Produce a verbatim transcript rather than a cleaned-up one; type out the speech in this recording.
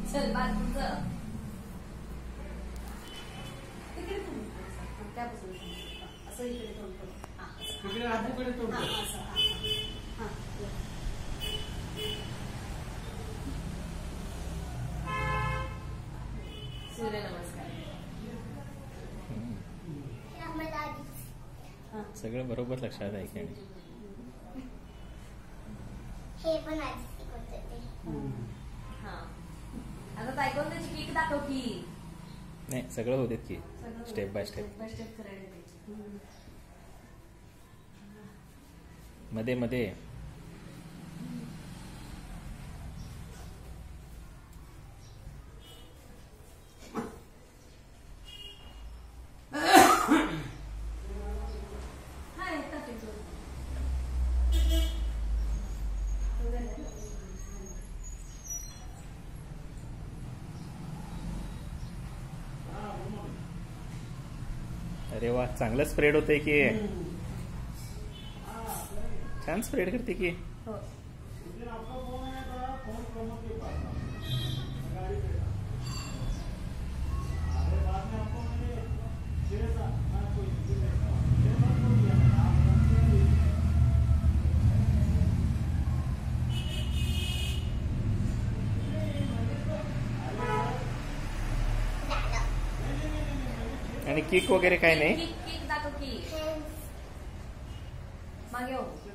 चल बाजूचं तिकडे तोंड त्यापासून असं इकडे तोंड करू तिकडे आजूकडे तोंड सूर्य नमस्कार. सगळं बरोबर लक्षात आहे की हे पण आधी शिकवते ते. हा आता तायक्वांदोची किक दाखव की. नाही सगळं होते की step by step by step करायला मध्ये मध्ये अरे वा चांगलं स्प्रेड होतंय की. छान स्प्रेड करते की. आणि किक वगैरे काय नाही. किक दाखव की. मागे हो.